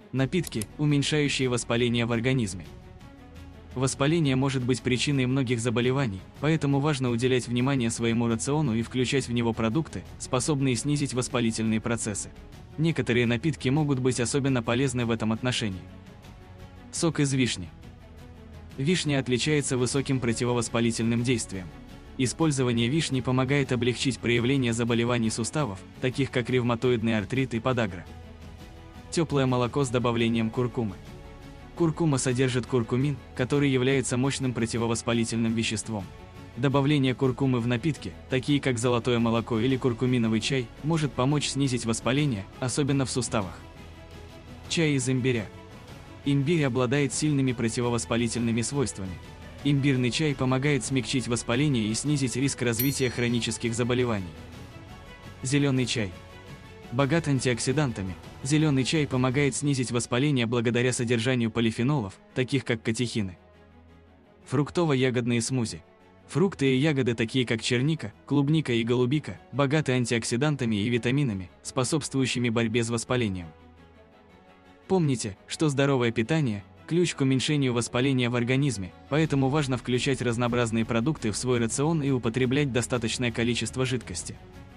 Напитки, уменьшающие воспаление в организме. Воспаление может быть причиной многих заболеваний, поэтому важно уделять внимание своему рациону и включать в него продукты, способные снизить воспалительные процессы. Некоторые напитки могут быть особенно полезны в этом отношении. Сок из вишни. Вишня отличается высоким противовоспалительным действием. Использование вишни помогает облегчить проявление заболеваний суставов, таких как ревматоидный артрит и подагра. Теплое молоко с добавлением куркумы. Куркума содержит куркумин, который является мощным противовоспалительным веществом. Добавление куркумы в напитки, такие как золотое молоко или куркуминовый чай, может помочь снизить воспаление, особенно в суставах. Чай из имбиря. Имбирь обладает сильными противовоспалительными свойствами. Имбирный чай помогает смягчить воспаление и снизить риск развития хронических заболеваний. Зеленый чай. Богат антиоксидантами, зеленый чай помогает снизить воспаление благодаря содержанию полифенолов, таких как катехины. Фруктово-ягодные смузи. Фрукты и ягоды, такие как черника, клубника и голубика, богаты антиоксидантами и витаминами, способствующими борьбе с воспалением. Помните, что здоровое питание – ключ к уменьшению воспаления в организме, поэтому важно включать разнообразные продукты в свой рацион и употреблять достаточное количество жидкости.